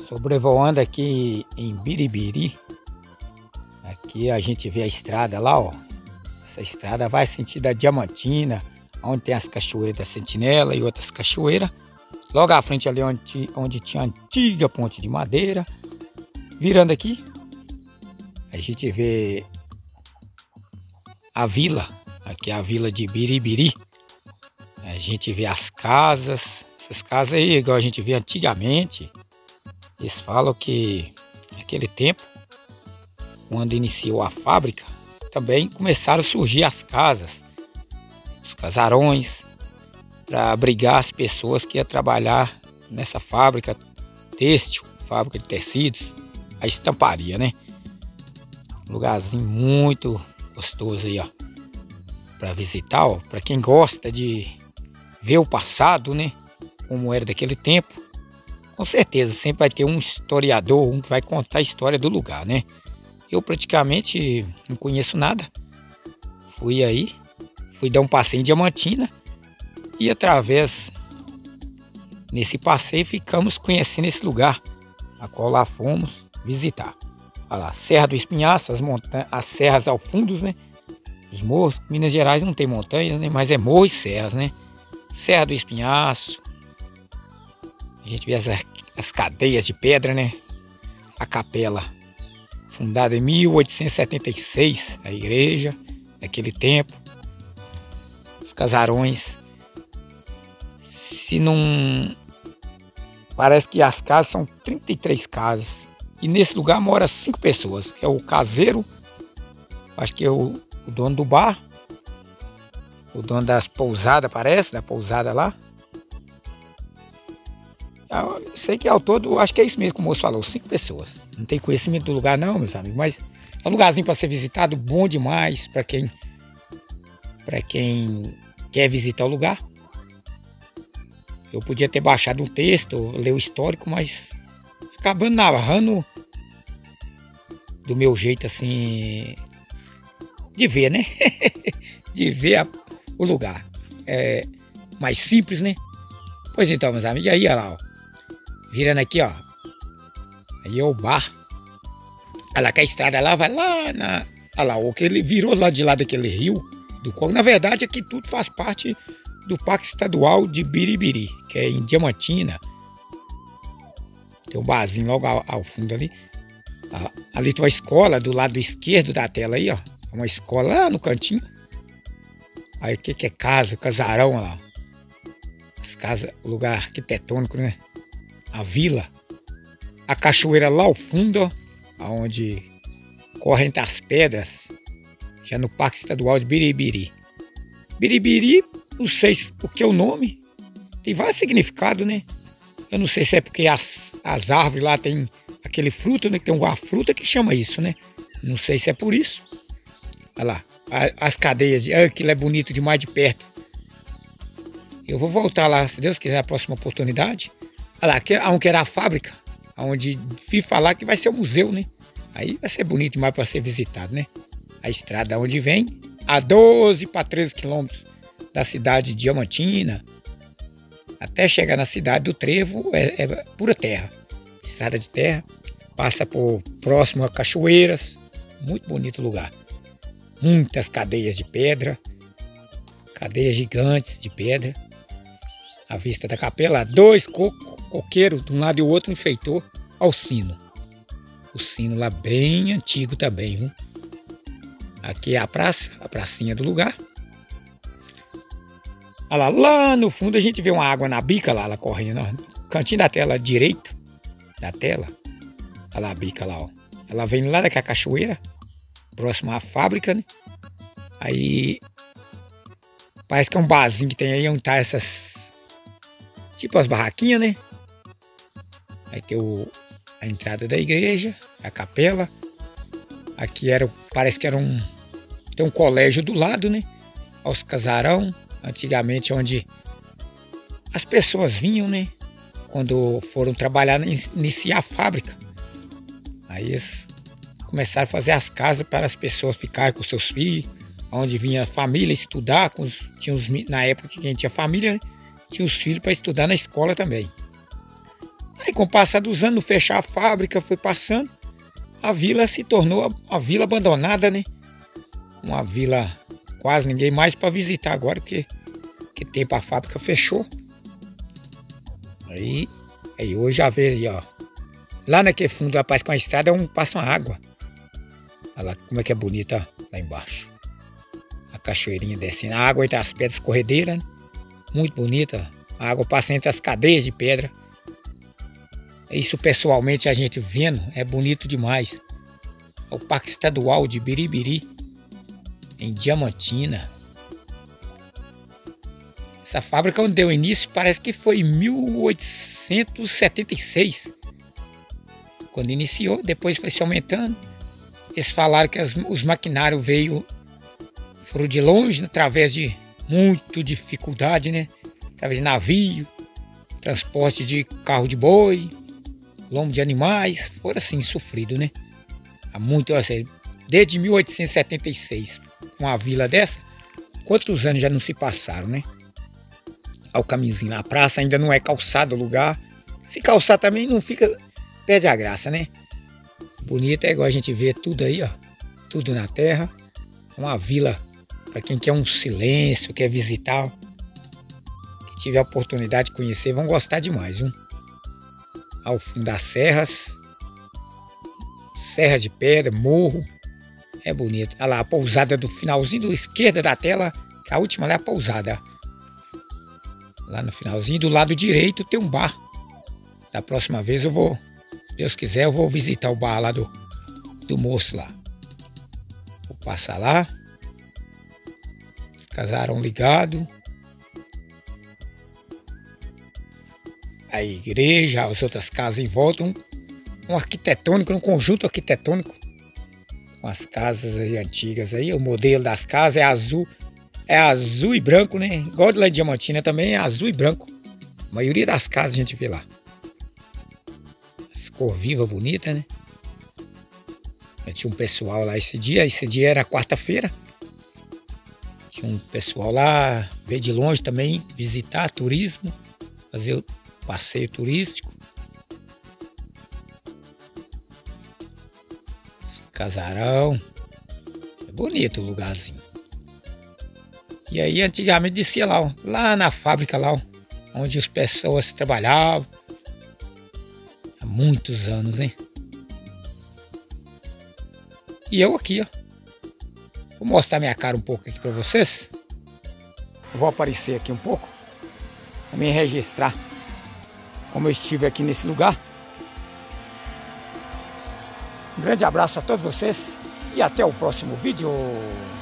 Sobrevoando aqui em Biribiri, aqui a gente vê a estrada lá, ó. Essa estrada vai sentido a Diamantina, onde tem as cachoeiras da Sentinela e outras cachoeiras. Logo à frente ali onde tinha a antiga ponte de madeira. Virando aqui, a gente vê a vila, aqui é a vila de Biribiri. A gente vê as casas, essas casas aí igual a gente vê antigamente. Eles falam que naquele tempo, quando iniciou a fábrica, também começaram a surgir as casas, os casarões, para abrigar as pessoas que iam trabalhar nessa fábrica têxtil, fábrica de tecidos, a estamparia, né? Lugarzinho muito gostoso aí, ó, para visitar, ó, para quem gosta de ver o passado, né? Como era daquele tempo. Com certeza, sempre vai ter um historiador, um que vai contar a história do lugar, né? Eu praticamente não conheço nada. Fui dar um passeio em Diamantina e através nesse passeio ficamos conhecendo esse lugar, a qual lá fomos visitar. Olha lá, Serra do Espinhaço, as montanhas, as serras ao fundo, né? Os morros. Minas Gerais não tem montanhas, né? Mas é morro e serras, né? Serra do Espinhaço. A gente vê as cadeias de pedra, né? A capela, fundada em 1876, a igreja, naquele tempo. Os casarões. Se não... Parece que as casas são 33 casas. E nesse lugar mora 5 pessoas. Que é o caseiro, acho que é o dono do bar, o dono das pousadas, parece, da pousada lá. Eu sei que ao todo, acho que é isso mesmo que o moço falou, 5 pessoas. Não tem conhecimento do lugar não, meus amigos, mas é um lugarzinho para ser visitado, bom demais para quem quer visitar o lugar. Eu podia ter baixado um texto, ler o histórico, mas acabando narrando do meu jeito assim, de ver, né? De ver o lugar. É mais simples, né? Pois então, meus amigos, aí olha lá, ó. Virando aqui, ó. Aí é o bar. Olha lá que a estrada lá vai lá na... Olha lá, o que ele virou lá de lá daquele rio, do qual, na verdade, aqui tudo faz parte do Parque Estadual de Biribiri, que é em Diamantina. Tem um barzinho logo ao fundo ali. Ali tem uma escola do lado esquerdo da tela aí, ó. Uma escola lá no cantinho. Aí o que é casa, casarão, olha lá. As casas, lugar arquitetônico, né? A vila. A cachoeira lá ao fundo, ó. Onde correm entre as pedras. Já no Parque Estadual de Biribiri. Biribiri, não sei o que é o nome. Tem vários significados, né? Eu não sei se é porque as árvores lá tem aquele fruto, né? Que tem uma fruta que chama isso, né? Não sei se é por isso. Olha lá, as cadeias. Aquilo é bonito demais de perto. Eu vou voltar lá, se Deus quiser, a próxima oportunidade. Olha lá, onde era a fábrica. Onde vi falar que vai ser o museu, né? Aí vai ser bonito demais para ser visitado, né? A estrada onde vem, a 12 para 13 quilômetros da cidade de Diamantina. Até chegar na cidade do Trevo é pura terra. Estrada de terra. Passa por próximo a cachoeiras. Muito bonito lugar. Muitas cadeias de pedra. Cadeias gigantes de pedra. À vista da capela, 2 coqueiros de um lado e o outro enfeitou ao sino. O sino lá bem antigo também, viu? Aqui é a praça, a pracinha do lugar. Olha lá no fundo a gente vê uma água na bica lá, ela correndo, ó. Cantinho da tela direito da tela. Olha lá a bica lá, ó. Ela vem lá daquela cachoeira, próximo à fábrica, né? Aí parece que é um barzinho que tem aí onde tá essas, tipo as barraquinhas, né? Aí tem a entrada da igreja, a capela. Aqui parece que era tem um colégio do lado, né? Aos casarão. Antigamente, onde as pessoas vinham, né? Quando foram trabalhar, iniciar a fábrica. Aí eles começaram a fazer as casas para as pessoas ficarem com seus filhos. Onde vinha a família estudar. Na época que a gente tinha família, né? Tinha os filhos para estudar na escola também. Aí com o passar dos anos, fechar a fábrica, foi passando, a vila se tornou a vila abandonada, né? Uma vila quase ninguém mais para visitar agora, porque que tempo a fábrica fechou. Aí hoje já vê aí, ó. Lá naquele fundo, rapaz, com a estrada passa uma água. Olha lá como é que é bonita lá embaixo. A cachoeirinha descendo. A água entre as pedras corredeiras, né? Muito bonita. A água passa entre as cadeias de pedra. Isso pessoalmente a gente vendo é bonito demais. É o Parque Estadual de Biribiri, em Diamantina. Essa fábrica onde deu início parece que foi em 1876. Quando iniciou, depois foi se aumentando. Eles falaram que os maquinários foram de longe, através de muita dificuldade, né? Através de navio, transporte de carro de boi, lombo de animais, foram assim, sofrido, né? Há muito, assim, desde 1876, uma vila dessa, quantos anos já não se passaram, né? Ao caminhozinho, a praça ainda não é calçado o lugar. Se calçar também não fica, perde a graça, né? Bonita é igual a gente vê tudo aí, ó. Tudo na terra. Uma vila para quem quer um silêncio, quer visitar. Quem tiver a oportunidade de conhecer, vão gostar demais, viu? Ao fundo das serras. Serra de pedra, morro. É bonito. Olha lá, a pousada do finalzinho da esquerda da tela. A última lá é a pousada. Lá no finalzinho, do lado direito tem um bar. Da próxima vez eu vou, se Deus quiser, eu vou visitar o bar lá do moço lá. Vou passar lá. Os casarão ligado. A igreja, as outras casas em volta. Um arquitetônico, um conjunto arquitetônico. Com as casas aí antigas aí. O modelo das casas é azul. É azul e branco, né? Igual de lá em Diamantina também é azul e branco. A maioria das casas a gente vê lá. As cor viva, bonita, né? Tinha um pessoal lá esse dia era quarta-feira. Tinha um pessoal lá, veio de longe também, visitar, turismo, fazer o passeio turístico. Casarão. É bonito o lugarzinho. E aí antigamente descia lá, ó, lá na fábrica lá, ó, onde as pessoas trabalhavam. Há muitos anos, hein? E eu aqui, ó. Vou mostrar minha cara um pouco aqui para vocês. Eu vou aparecer aqui um pouco. Para me registrar como eu estive aqui nesse lugar. Um grande abraço a todos vocês. E até o próximo vídeo.